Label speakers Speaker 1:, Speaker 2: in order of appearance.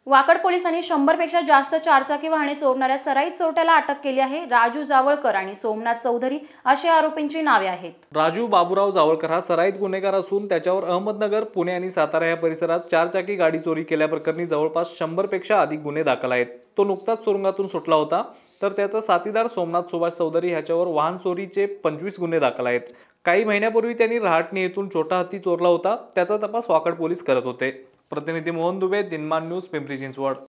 Speaker 1: वाकड पोलिसांनी 100 पेक्षा जास्त चारचाकी वाहने चोरणाऱ्या सराईत चोरट्याला अटक केली आहे। राजू जावळकर आणि सोमनाथ चौधरी अशी आरोपींची नावे आहेत।
Speaker 2: राजू बाबूराव जावळकर हा सराईत गुन्हेगार असून त्याच्यावर अहमदनगर, पुणे आणि सातारा या परिसरात चारचाकी गाडी चोरी केल्याप्रकरणी जवळपास 100 पेक्षा अधिक गुन्हे दाखल आहेत। तो नुकताच तुरुंगातून सुटला होता, तर त्याचा साथीदार सोमनाथ सुभाष चौधरी ह्याच्यावर वाहन चोरीचे 25 गुन्हे दाखल आहेत। काही महिन्यापूर्वी त्यांनी रहाटणी येथून छोटा हत्ती चोरला होता, त्याचा तपास वाकड पोलीस करत होते। प्रतिनिधी मोहन दुबे, दिनमान न्यूज, पिंपरी चिंचवड।